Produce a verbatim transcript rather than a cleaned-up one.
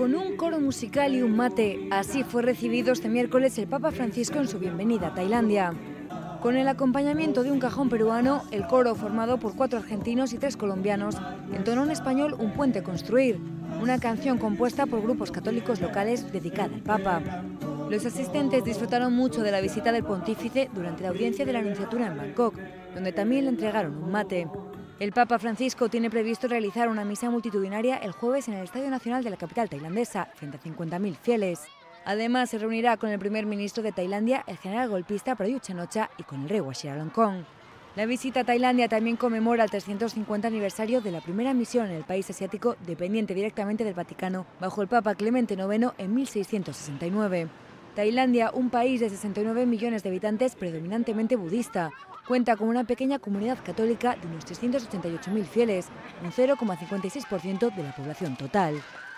Con un coro musical y un mate, así fue recibido este miércoles el Papa Francisco en su bienvenida a Tailandia. Con el acompañamiento de un cajón peruano, el coro, formado por cuatro argentinos y tres colombianos, entonó en español Un puente a construir, una canción compuesta por grupos católicos locales dedicada al Papa. Los asistentes disfrutaron mucho de la visita del pontífice durante la audiencia de la Nunciatura en Bangkok, donde también le entregaron un mate. El Papa Francisco tiene previsto realizar una misa multitudinaria el jueves en el Estadio Nacional de la capital tailandesa, frente a cincuenta mil fieles. Además, se reunirá con el primer ministro de Tailandia, el general golpista Prayut Chan-o-cha, y con el rey Vajiralongkorn. La visita a Tailandia también conmemora el trescientos cincuenta aniversario de la primera misión en el país asiático dependiente directamente del Vaticano bajo el Papa Clemente noveno en mil seiscientos sesenta y nueve. Tailandia, un país de sesenta y nueve millones de habitantes predominantemente budista, cuenta con una pequeña comunidad católica de unos trescientos ochenta y ocho mil fieles, un cero coma cincuenta y seis por ciento de la población total.